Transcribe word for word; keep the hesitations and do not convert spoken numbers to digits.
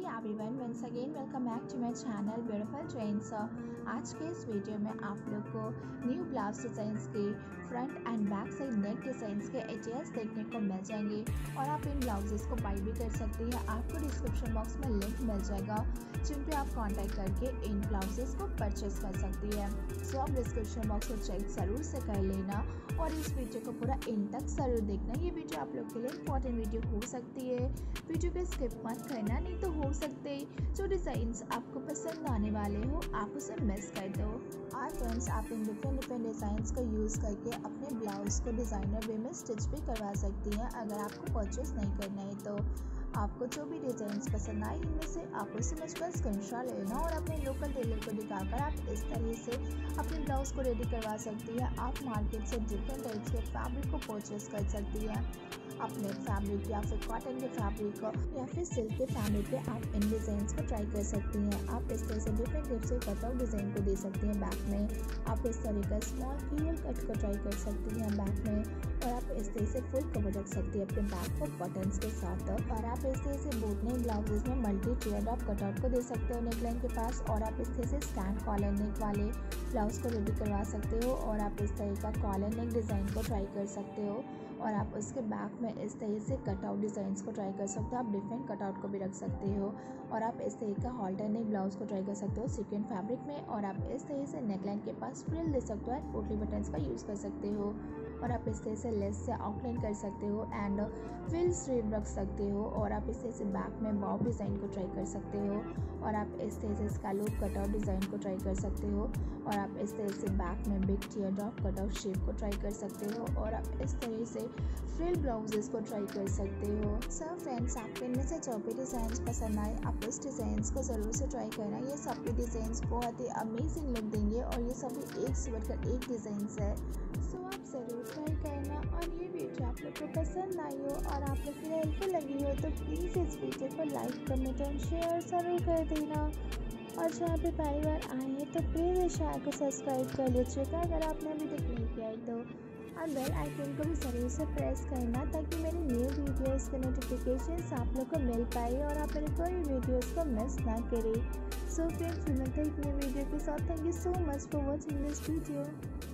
Everyone, once again welcome back to my channel beautiful trends. आज के इस video में आप लोग को न्यू ब्लाउज डिज़ाइंस के front and back side neck designs के एटीएस देखने को मिल जाएंगे और आप इन ब्लाउजेस को बाई भी कर सकते हैं। आपको डिस्क्रिप्शन बॉक्स में लिंक मिल जाएगा जिन पे आप कांटेक्ट करके इन ब्लाउजेस को परचेस कर सकती है। सो आप डिस्क्रिप्शन बॉक्स को चेक ज़रूर से कर लेना और इस वीडियो को पूरा इन तक ज़रूर देखना। ये वीडियो आप लोग के लिए इंपॉर्टेंट वीडियो हो सकती है। वीडियो को स्किप मत करना, नहीं तो हो सकते जो डिज़ाइंस आपको पसंद आने वाले हो आप उसे मिस कर दो। और फ्रेंड्स, आप इन डिफरेंट डिफरेंट डिज़ाइंस को यूज़ करके अपने ब्लाउज को डिज़ाइनर वे में स्टिच भी करवा सकती हैं। अगर आपको परचेस नहीं करना है तो आपको जो भी डिज़ाइंस पसंद आए इनमें से आप उसे मुझ पर स्क्रीनशॉट लेना और अपने लोकल टेलर को दिखाकर आप इस तरह से अपने ब्लाउज को रेडी करवा सकती है। आप मार्केट से डिफरेंट टाइप्स के फैब्रिक को परचेस कर सकती है। अपने फैब्रिक या फिर कॉटन के फैब्रिक या फिर सिल्क के फैब्रिक पे आप इन डिज़ाइंस को ट्राई कर सकती हैं। आप इस तरह से डिफरेंट टाइप से कटआउट डिज़ाइन को दे सकती हैं बैक में। आप इस तरह का स्मॉल कील कट को ट्राई कर सकती हैं बैक में और आप इस तरह से फुल कवर रख सकती हैं अपने बैक को बटन्स के साथ। और आप इस तरह से बोट नेक ब्लाउजेज में मल्टी टियर ड्रॉप कटआउट को दे सकते हो नेकलाइन के पास और आप इस तरह से स्टैंड कॉलर नेक वाले ब्लाउज को रेडी करवा सकते हो और आप इस तरह का कॉलर नेक डिज़ाइन को ट्राई कर सकते हो और आप उसके बैक में इस तरह से कटआउट डिज़ाइंस को ट्राई कर सकते हो। आप डिफरेंट कटआउट को भी रख सकते हो और आप इस तरह का हॉल्टर नेक ब्लाउज को ट्राई कर सकते हो सीक्वेंट फैब्रिक में और आप इस तरह से नेकलाइन के पास फ्रिल दे सकते हो। पोटली बटन्स का यूज़ कर सकते हो और आप इस तरह से लेस से आउटलाइन कर सकते हो एंड फ्रिल स्लीव रख सकते हो और आप इस तरह से बैक में बॉब डिज़ाइन को ट्राई कर सकते हो और आप इस तरह से स्कैलप कटआउट डिज़ाइन को ट्राई कर सकते हो और आप इस तरह से बैक में big teardrop cutout shape को ट्राई कर सकते हो और आप इस तरह से फ्रिल ब्लाउजेस को ट्राई कर सकते हो। सो फ्रेंड्स, आपको इनमें से जो भी डिज़ाइंस पसंद आए आप इस डिज़ाइंस को ज़रूर से ट्राई करना। ये सभी डिज़ाइंस बहुत ही अमेजिंग लुक देंगे और ये सभी एक से बढ़कर एक डिज़ाइंस है। सो आप ज़रूर ट्राई करना और ये वीडियो आप लोग को पसंद आई हो और आप लोग के लिए हेल्पफुल लगी हो तो प्लीज़ इस वीडियो को लाइक कमेंट एंड शेयर ज़रूर कर देना और जहाँ पे पहली बार आए हैं तो प्लीज़ इस चैनल को सब्सक्राइब कर लीजिएगा अगर आपने अभी तक नहीं किया है तो और बेल आइकन को भी ज़रूर से प्रेस करना ताकि मेरी न्यू वीडियोस के नोटिफिकेशंस आप लोग को मिल पाए और आप मेरे कोई वीडियोस को मिस ना करें। सो फ्रेंड्स, मिलते हैं एक नई वीडियो के साथ। Thank you so much for watching this video.